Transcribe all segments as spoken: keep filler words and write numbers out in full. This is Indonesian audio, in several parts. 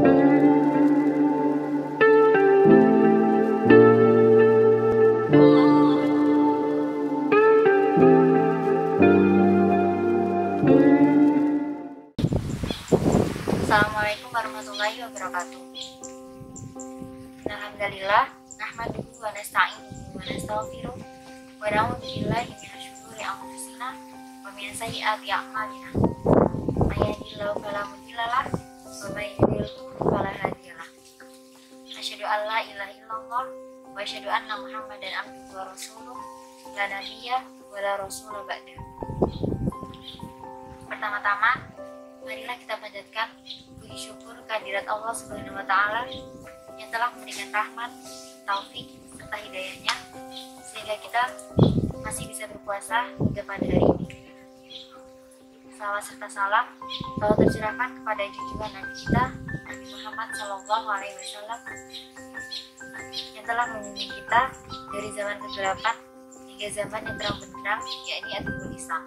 Assalamualaikum warahmatullahi wabarakatuh. Alhamdulillah, nahmaduhu wa nasta'inuhu wa nastaghfiruh wa na'udzu billahi min syururi anfusina wa min sayyiati a'malina. May yahdihillahu fala mudilla lahu wa may yudlil fala hadiya lahu. Asyhadu an la ilaha illallah wa asyhadu anna Muhammadan abduhu wa rasuluh, la nabiyya wa la rasula ba'da. Pertama-tama, marilah kita panjatkan puji syukur kehadirat Allah Subhanahu wa taala yang telah memberikan rahmat, taufik serta hidayahnya sehingga kita masih bisa berpuasa hingga pada hari ini. Salawat serta salam telah tercurahkan kepada junjungan Nabi kita Nabi Muhammad Shallallahu Alaihi Wasallam yang telah membimbing kita dari zaman kegelapan hingga zaman yang terang benderang, yakni Agama Islam.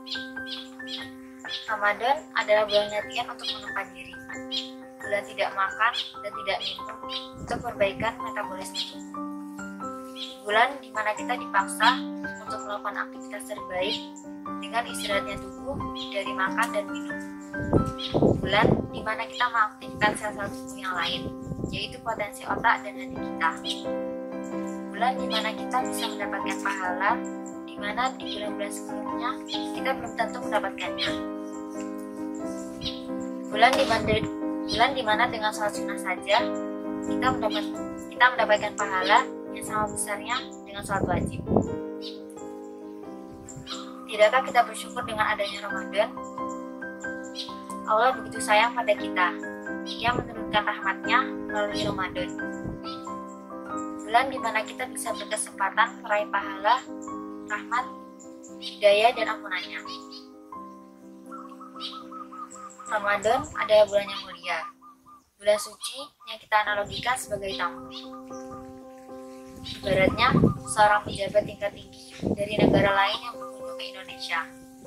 Ramadan adalah bulan latihan untuk menempah diri, bulan tidak makan dan tidak minum untuk perbaikan metabolisme tubuh, bulan di mana kita dipaksa untuk melakukan aktivitas terbaik dengan istirahatnya tubuh dari makan dan minum, bulan di mana kita mengaktifkan sel-sel tubuh yang lain, yaitu potensi otak dan hati kita, bulan di mana kita bisa mendapatkan pahala di mana di bulan-bulan sebelumnya kita belum tentu mendapatkannya. Bulan di mana bulan di mana dengan sholat sunnah saja kita mendapat kita mendapatkan pahala yang sama besarnya dengan sholat wajib. Tidakkah kita bersyukur dengan adanya Ramadan? Allah begitu sayang pada kita. Ia menurunkan rahmatnya melalui Ramadan. Bulan di mana kita bisa berkesempatan meraih pahala, rahmat, hidayah dan ampunannya. Ramadan adalah bulan yang mulia, bulan suci yang kita analogikan sebagai tamu. Ibaratnya seorang pejabat tingkat tinggi dari negara lain yang berkunjung ke Indonesia.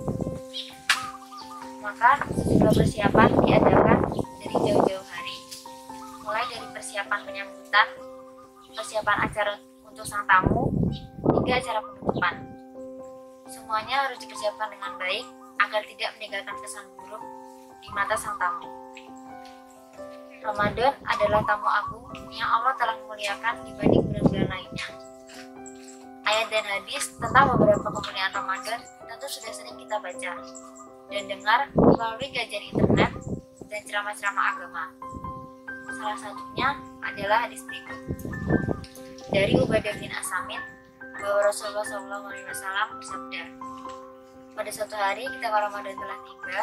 Maka sejumlah persiapan diadakan dari jauh-jauh hari, mulai dari persiapan penyambutan, persiapan acara untuk sang tamu, hingga acara penutupan. Semuanya harus dipersiapkan dengan baik agar tidak meninggalkan kesan buruk di mata sang tamu. Ramadan adalah tamu agung yang Allah telah memuliakan dibanding bulan-bulan lainnya. Ayat dan hadis tentang beberapa kemuliaan Ramadan tentu sudah sering kita baca dan dengar melalui kajian internet dan ceramah-ceramah agama. Salah satunya adalah hadis berikut dari Ubadah bin As-Samit bahwa Rasulullah shallallahu alaihi wasallam bersabda, pada suatu hari ketika Ramadan telah tiba,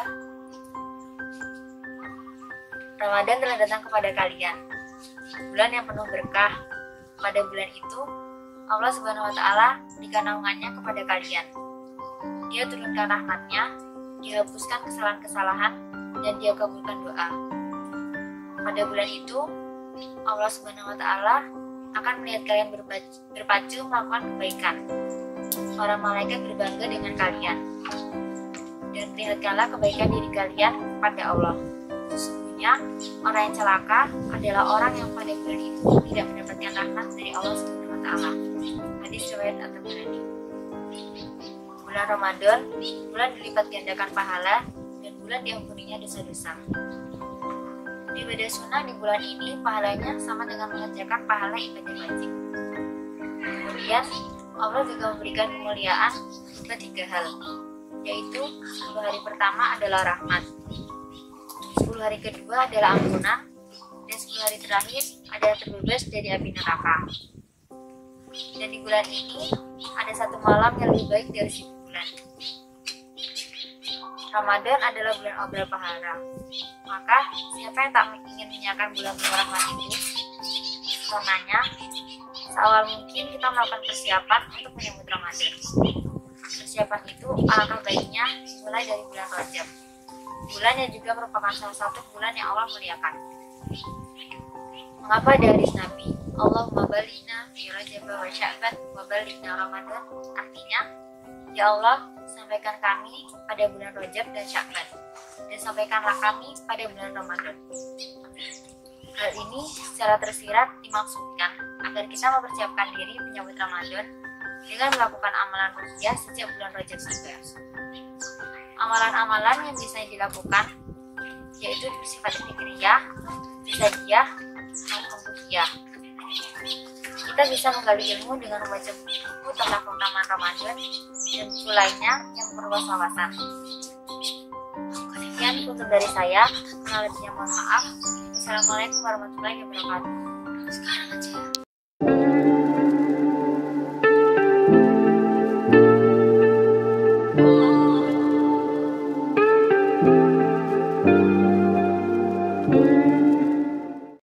Ramadan telah datang kepada kalian, bulan yang penuh berkah. Pada bulan itu, Allah Subhanahu wa taala berikan naungannya kepada kalian. Dia turunkan rahmatnya, dihapuskan kesalahan-kesalahan, dan dia kabulkan doa. Pada bulan itu, Allah Subhanahu wa taala akan melihat kalian berpacu, berpacu melakukan kebaikan. Para malaikat berbangga dengan kalian. Dan perlihatkanlah kebaikan diri kalian kepada Allah. Sesungguhnya orang yang celaka adalah orang yang pada bulan itu tidak mendapatkan rahmat dari Allah Subhanahu wa taala. Hadis riwayat At-Tabarani. Bulan Ramadan, bulan dilipat gandakan pahala dan bulan diampuninya dosa-dosa. Ibadah sunnah di bulan ini pahalanya sama dengan mengerjakan pahala ibadah wajib. Kemudian Allah juga memberikan kemuliaan berupa tiga hal, yaitu sepuluh hari pertama adalah rahmat, sepuluh hari kedua adalah ampunan, dan sepuluh hari terakhir adalah terbebas dari api neraka. Dan di bulan ini ada satu malam yang lebih baik dari seribu bulan. Ramadan adalah bulan obral pahala. Maka siapa yang tak ingin menyiapkan bulan-bulan rahmat itu? Karenanya, seawal mungkin kita melakukan persiapan untuk menyambut Ramadan. Persiapan itu alangkah baiknya dimulai dari bulan Rajab, bulan yang juga merupakan salah satu bulan yang Allah muliakan. Mengapa dari Nabi Allahumma balighna fi Rajab wa Sya'ban wa balighna Ramadan? Artinya, ya Allah, sampaikan kami pada bulan Rajab dan Sya'ban, dan sampaikanlah kami pada bulan Ramadan. Hal ini secara tersirat dimaksudkan agar kita mempersiapkan diri menyambut Ramadan dengan melakukan amalan ruqyah sejak bulan Rajab tiba. Amalan-amalan yang bisa dilakukan yaitu bersifat fikriyah, fisadiyah, maupun ruqyah. Kita bisa menggali ilmu dengan membaca buku tentang keutamaan Ramadan dan buku lainnya yang memperluas wawasan. Sekian tutup dari saya. Kurang lebihnya mohon maaf. Wassalamualaikum warahmatullahi wabarakatuh.